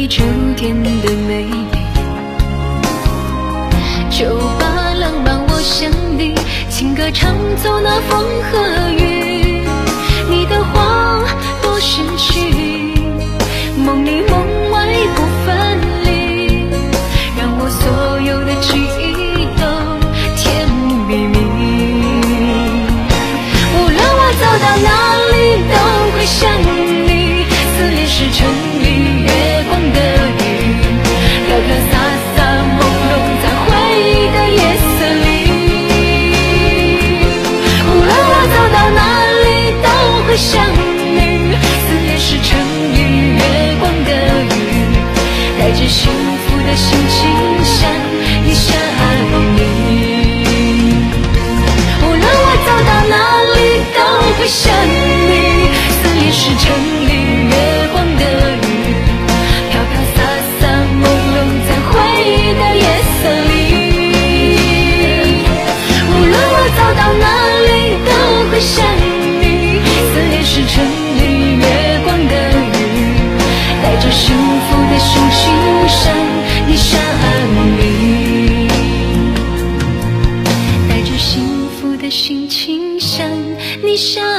忆秋天的美丽。酒吧浪漫我想你，情歌唱走那风和雨。你的话多神奇，梦里梦外不分离，让我所有的记忆都甜蜜蜜。无论我走到哪里都会想你，思念是城里月光的雨，飘飘洒洒朦胧在回忆的夜色里。无论我走到哪里都会想你，思念是城里月光的雨，带着幸福的心情向你想你。无论我走到哪里都会想你，思念是城里月光的雨，飘飘洒洒朦胧在回忆的夜色里。无论我走到哪里都会想你，思念是城里月光的雨，带着幸福的心情向你想你，带着幸福的心情向你想